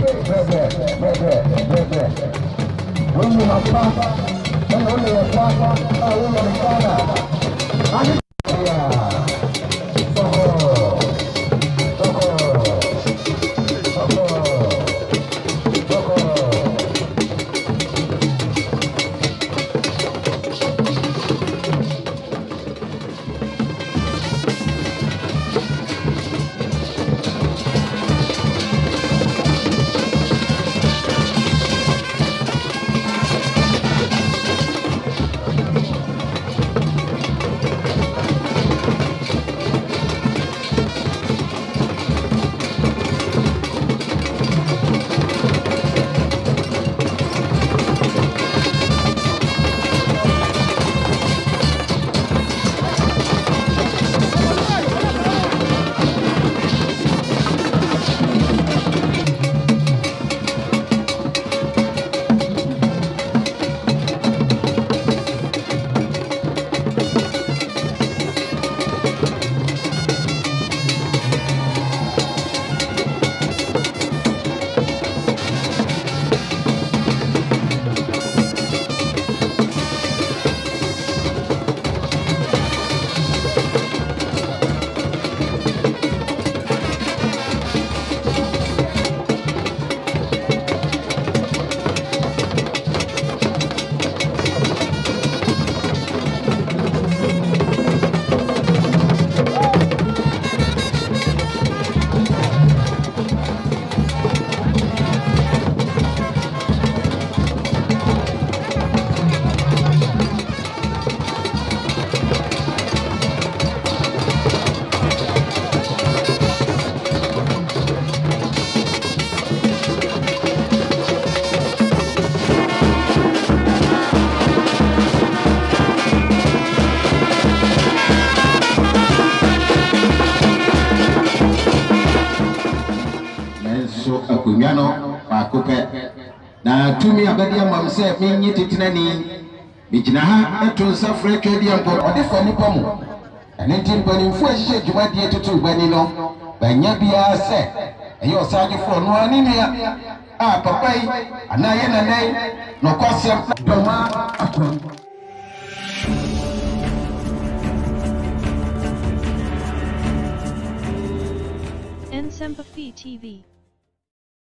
Akunyano Pakupe na tumi abadia mamse minyi titinani bijina ha eto safre twedi ampo ode fani pomu anenti mpanimfu ahye dwumadie tutu bani no banya bia se eyo Osagyefo no anenia papai anaye nanai no kwasem Dormaa Akwamu Nsempa TV